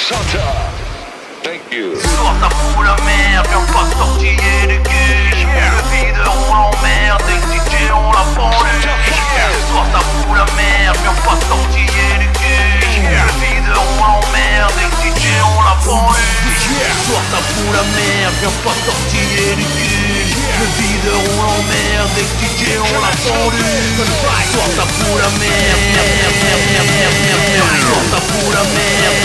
Santa. Thank you. Ce soir ça fout la merde, viens pas tortiller le cul. Le vide on l'emmerde, et le DJ on l'a pendu. Ce soir ça fout la merde, viens pas tortiller le cul. Le vide on l'emmerde, et le DJ on l'a pendu. Ce soir ça fout la merde, viens pas tortiller le cul. Le vide on l'emmerde, et le DJ on l'a pendu. Ce soir ça fout la merde, ce soir ça fout la merde,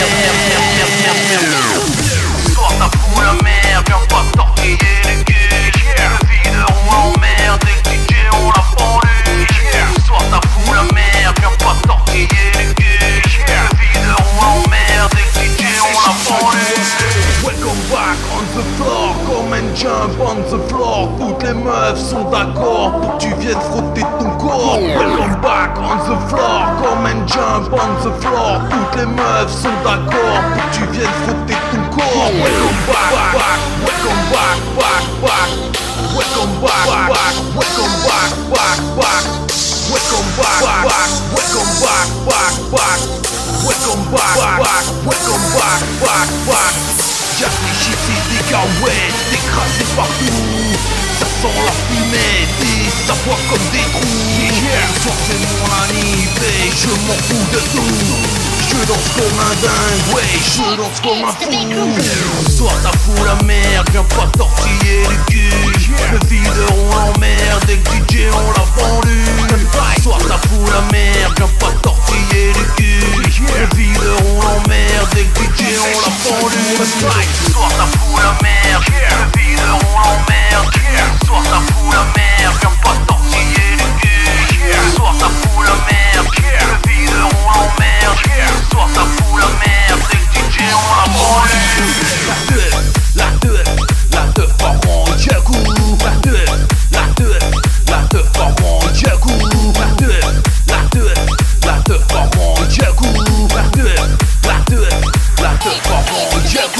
ce soir ça fout la merde, viens pas tortiller le cul. Le vide on l'emmerde, et le DJ on l'a pendu. Ce soir ça fout la merde, viens pas tortiller le cul. Le vide on l'emmerde, et le DJ on l'a pendu. Welcome back on the floor, come and jump on the floor. Toutes les meufs sont d'accord pour que tu viennes frotter ton corps. Welcome back on the floor, come and jump on the floor. Toutes les meufs sont d'accord pour que tu viennes frotter ton corps. Welcome back, welcome back, back. Welcome back, welcome back, back. Welcome back, welcome back, back. Welcome back, welcome back. J'affiche ici des cahuètes écrasées partout. Ça sent la fumée, des savoirs comme des trous. Ce soir c'est mon anniv et je m'en fous de tout. Je danse comme un dingue, ouais, je danse comme un fou. Ce soir ça fout la merde, viens pas tortiller le cul. Le vide on l'emmerde et le DJ on l'a pendu. Ce soir ça fout la merde, viens pas tortiller le cul. Le vide on l'emmerde et le DJ on l'a pendu. Ce soir ça fout la merde, le vide on l'emmerde. Ce soir ça fout la merde, viens pas tortiller le cul. Ce soir ça fout la merde, le vide on l'emmerde. Ce soir ça fout la merde, et le DJ on l'a pendu. La teuf par mon Jaku. La teuf par mon Jaku. La teuf par mon Jaku. La teuf par mon Jaku.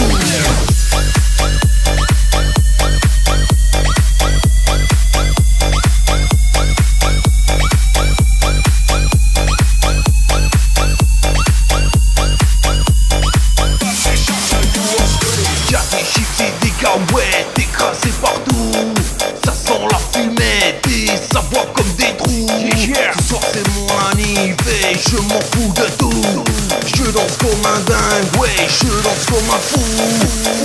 Ouais, écrasé partout. Ça sent la fumée, des savoirs comme des trous. Ce soir c'est mon anniv et je m'en fous de tout. Je danse comme un dingue, ouais, je danse comme un fou.